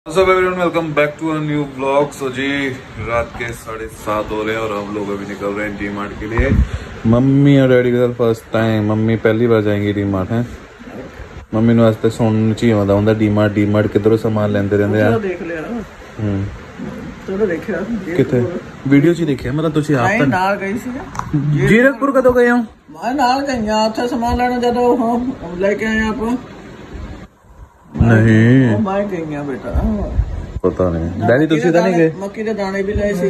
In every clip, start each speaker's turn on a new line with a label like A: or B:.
A: सब everyone welcome back to a new blog. So जी रात के 7:30 हो रहे हैं और हम लोग अभी निकल रहे हैं डी मार्ट के लिए। मम्मी और डैडी के साथ फर्स्ट टाइम। मम्मी पहली बार जाएंगी डी मार्ट है। मम्मी ने वास्ते सुनने चाहिए आता हूँ डी मार्ट किधरों सामान लेंदे रहंदे यार।
B: देख लिया
A: चलो देखिया किथे वीडियो च देखिया मतलब तुसी आप
B: नहीं नाल गई सी
A: जीरकपुर कदों गए हो?
B: मैं नाल गईया उत्थे सामान लेना जदों हम लेके आए आप
A: नहीं
B: मैं गईया बेटा
A: पता नहीं डैडी तुसी तो नहीं गए?
B: मक्की के दाने भी लाए सी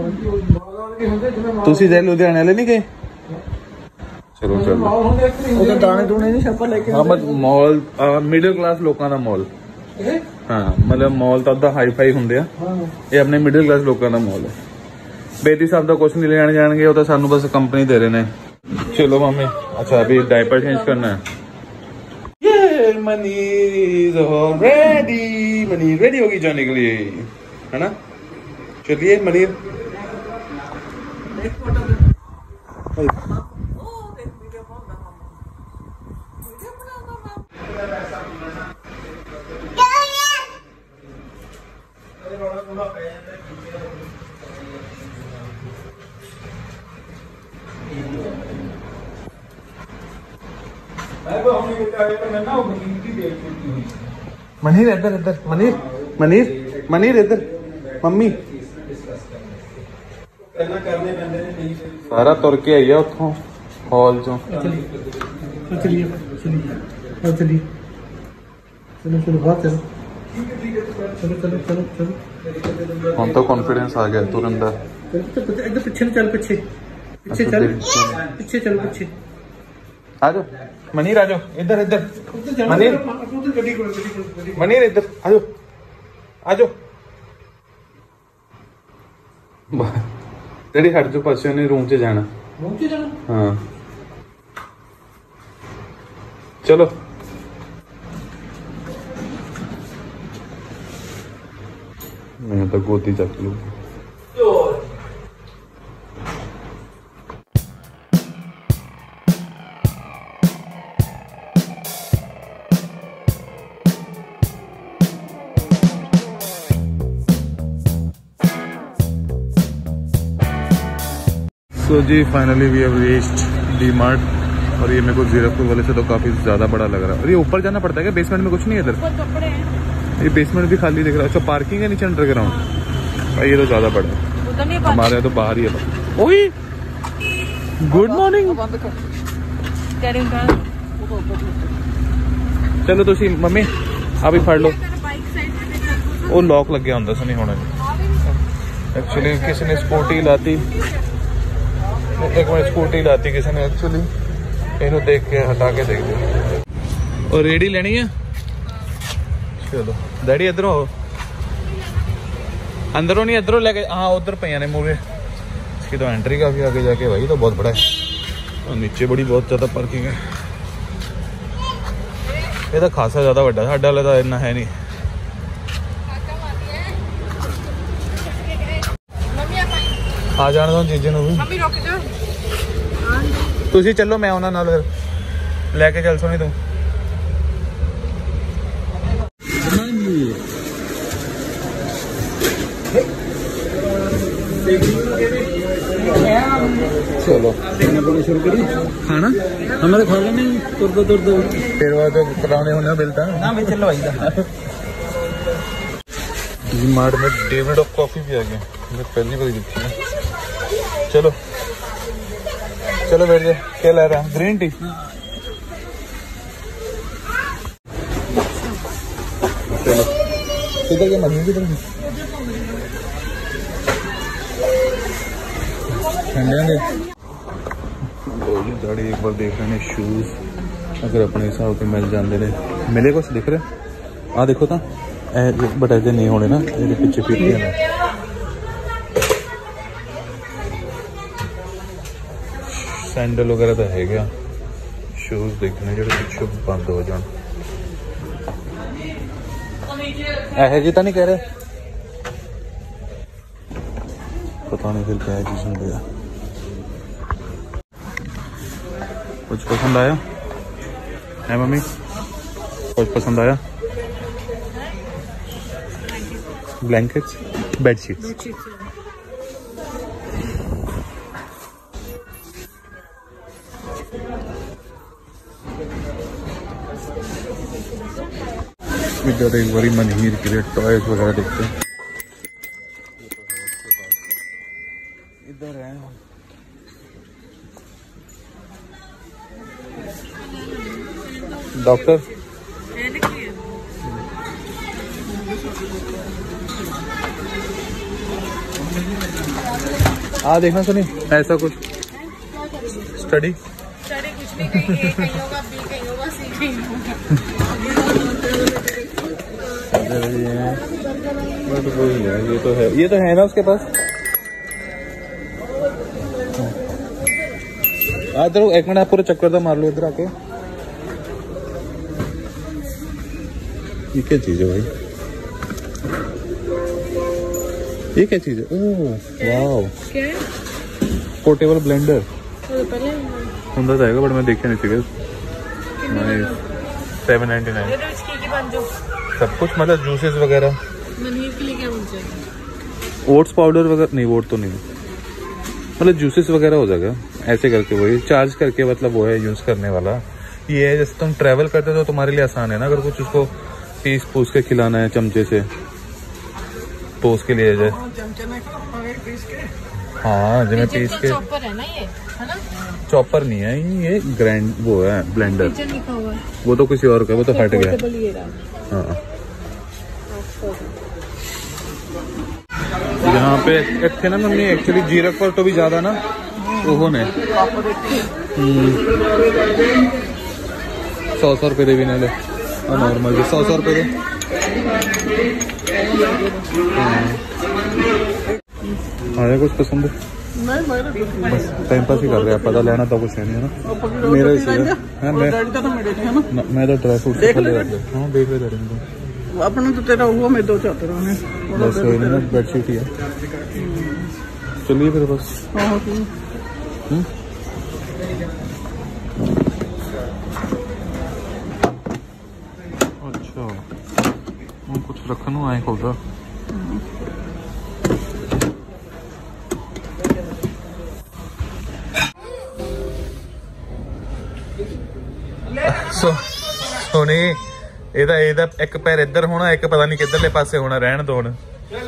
A: तुसी दे लुधियाने वाले नहीं गए? चलो चलो
B: ਉਹਦੇ ਦਾਣੇ ਦੂਣੇ ਨਹੀਂ ਛਾਪਾ ਲੈ ਕੇ
A: हाँ मत मॉल मिडिल क्लास लोगों का मॉल हाँ मतलब मॉल तो अद्धा हाई फाई होंगे ये अपने मिडिल क्लास लोगों का मॉल है। बेटी साहब का कुछ नहीं लेने जाएंगे वो तो सानू बस कंपनी दे रहे हैं। चलो मम्मी अच्छा अभी डायपर चेंज करना है। ये मनीर रेडी होगी जाने के लिए है ना। चलिए मनीर मनीर इधर इधर मनीर इधर मम्मी सारा तुर के आई है उतों हॉल चो।
B: चलिए चलो बहुत चलो
A: हम तो कॉन्फिडेंस आ गया तुरंत
B: इधर पीछे चल पीछे चल पीछे
A: आ जाओ मनीर आ जाओ इधर इधर मनीर इधर आ जाओ डैडी हट जो पास ने रूम च जाना हाँ चलो मैं तो गोदी चक लू। सो जी finally we have reached D Mart और ये मेरे को जीरकपुर वाले से तो काफी ज्यादा बड़ा लग रहा है। और ये ऊपर जाना पड़ता है क्या? बेसमेंट में कुछ नहीं है इधर? ये बेसमेंट भी खाली दिख रहा है। अच्छा पार्किंग है नीचे अंडरग्राउंड। ये तो ज्यादा बड़ा है हमारे यहाँ तो बाहर ही है। ओए गुड मॉर्निंग चलो तुसी मम्मी अभी फड़ लो वो लॉक लग गया होंगे सुनी होने एक्चुअली किसी ने स्कूटी लाती एक मिनट स्कूटी लाती किसी ने एक्चुअली इन्हों देख के हटा के देख लिया। और रेडी लेनी है चलो डैडी इधरों हो अंदरों नहीं इधरों लेके हाँ उधर पे ने मूरे इसकी तो एंट्री काफी आगे जाके भाई तो बहुत बड़ा है और नीचे बड़ी बहुत ज़्यादा पार्किंग है। ये तो खासा ज़्यादा बड़ा साढ़े वाले तो इन्ना है नहीं। आ जाने दो जीजे भी तुसी चलो मैं उन्होंने नाल लेके चल सोनी तू चलो शुरू करी खाना हमारे खा लेने तुर दो फिर वो तो कराने होने मिलता ना मैं चलो डी मार्ट में डेविड ऑफ कॉफी भी आ गया मैं पहली बार देखी है। चलो चलो बैठ जाए क्या ला रहा है? ग्रीन टी चलो किधर के मछली किधर गाड़ी एक बार देख रहे हैं शूज अगर अपने हिसाब के मिल जाते हैं मिले कुछ दिख रहे आ देखो तो बट ऐसे नहीं होने ना ये पिछे पीछे सैंडल वगैरह तो है क्या शूज देखने जो पिछू बंद हो जान ऐसे जी तो नहीं कह रहे पता नहीं फिर क्या चीज होंगे। कुछ पसंद आया है मम्मी? कुछ पसंद आया? Blankets, bedsheets. इधर एक बारी मनहीर के लिए टॉयज वगैरह देखते हैं। इधर है डॉक्टर। देखना सुनी ऐसा कुछ स्टडी
C: कुछ नहीं, कहीं A कहीं होगा, B कहीं होगा, C कहीं होगा।
A: ये तो है ना उसके पास। इधर एक मिनट, आप पूरा चक्कर तो मार लो इधर आके। ये क्या चीज है भाई? ये क्या चीज है? ओह वाओ,
C: क्या है?
A: पोर्टेबल ब्लेंडर
C: पहले
A: सुंदर जाएगा बट मैं देखा नहीं चाहिए। 799 सब कुछ, मतलब जूसेस वगैरह।
C: मनहीर के लिए क्या बन जाएगा?
A: ओट्स पाउडर वगैरह नहीं, ओट तो नहीं, मतलब जूसेस वगैरह हो जाएगा ऐसे करके। वही चार्ज करके, मतलब वो है यूज करने वाला। ये है जैसे तुम ट्रैवल करते हो तो तुम्हारे लिए आसान है ना, अगर कुछ उसको पीस पूस के खिलाना है चमचे से तो उसके लिए जाए। हाँ जिन्हें पीस के।
C: चॉपर है ना ये, है ना?
A: चॉपर नहीं है ये, ग्राइंड वो है ब्लेंडर।
C: लिखा हुआ है
A: वो तो किसी और का, वो तो हट गया। हाँ यहाँ पे एक थे ना मम्मी, एक्चुअली जीरक पर तो भी ज्यादा ना वो ने 100 रुपए दे भी नहीं ले नॉर्मल 100 रुपए दे। आया कुछ पसंद है? बस टाइम पास ही कर रहे हैं, पता लेना तो कुछ है नहीं है ना मेरा इसी है। मैं तो ड्राई फ्रूट देख ले। हाँ देख ले
B: अपना तो तेरा हुआ, मैं 2 चाहते रहा
A: बस वही ना, बेडशीट ही है। चलिए फिर बस। अच्छा कुछ रखना आए होगा। सोनी ਇਹਦਾ ਇੱਕ ਪੈਰ ਇੱਧਰ ਹੋਣਾ, ਇੱਕ ਪਤਾ ਨਹੀਂ ਕਿੱਧਰਲੇ ਪਾਸੇ ਹੋਣਾ। ਰਹਿਣ ਦੋ ਹੁਣ,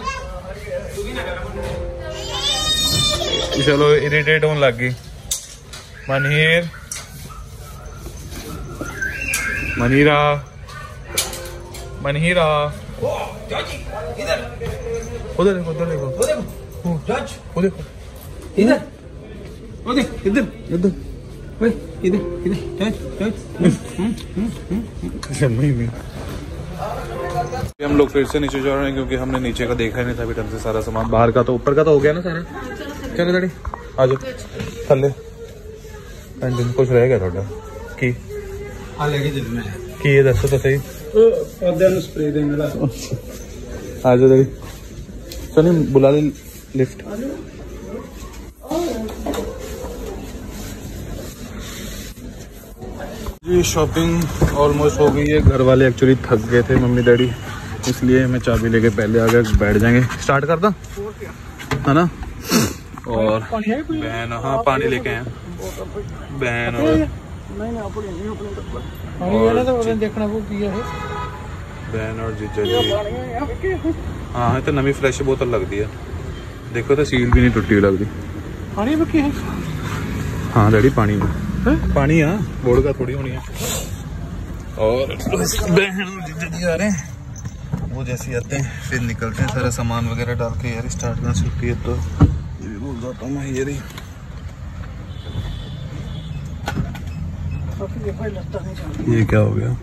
A: ਚਲੋ ਇਰੀਟੇਟ ਹੋਣ ਲੱਗ ਗਈ। ਮਨਹੀਰ ਮਨੀਰਾ ਮਨਹੀਰਾ उधर देखो, उधर देखो, वो देखो, वो देखो, इधर, वो देख, इधर, इधर, वही, इधर, हम लोग फिर से नीचे जा रहे हैं क्योंकि हमने नीचे का देखा ही नहीं था अभी ढंग से। सारा सामान बाहर का तो, ऊपर का तो हो गया ना सारा। चलो डैडी आ जाओ थले। कुछ रह गया थोड़ा की ये दसो तो सही। आ जाओ डैडी, चलिए बुला ले लिफ्ट। जी शॉपिंग ऑलमोस्ट हो गई है। घर वाले एक्चुअली थक गए थे मम्मी डैडी, इसलिए मैं चाबी लेके पहले आ गया। बैठ जाएंगे, स्टार्ट कर दा है ना। और बहन, हाँ पानी लेके आए बहन बहन और जीजा जी। हाँ तो नवी फ्रेश बोतल लगती है, देखो तो सील भी नहीं टुटी हुई लगती। हाँ डैडी पानी में पानी, हाँ बोर्ड का थोड़ी होनी है। और बहन और जीजा जी आ रहे हैं, वो जैसे आते हैं फिर निकलते हैं। सारा सामान वगैरह डाल के यार स्टार्ट करना छुट्टी है तो ये भी भूल जाता हूँ मैं। ये रही ये क्या हो गया?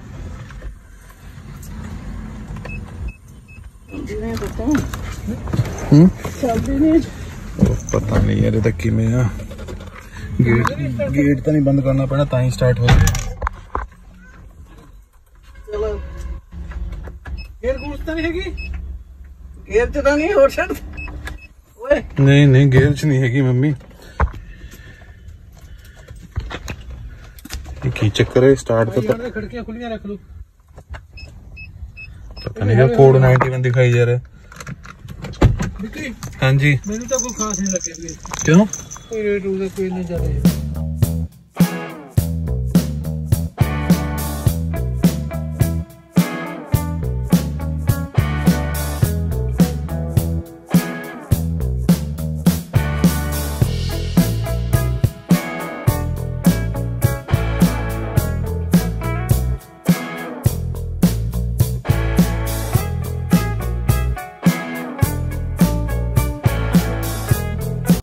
A: पता नहीं यार तक कि मैं गेट तो नहीं बंद करना पड़ा ताही स्टार्ट हो गया। नहीं गेयर च नहीं हैगी मम्मी। की चक्कर है स्टार्ट तो खिड़कियां खुलियां रख लो। पता नहीं क्या कोड 91 दिखाई जा रहा है। हाँ जी
B: ਮੈਨੂੰ ਤਾਂ ਕੋਈ ਖਾਸ ਨਹੀਂ ਲੱਗਿਆ
A: क्यों
B: ਕੋਈ ਰੇਟ ਉਹਦਾ ਕੋਈ ਨਹੀਂ ਜ਼ਿਆਦਾ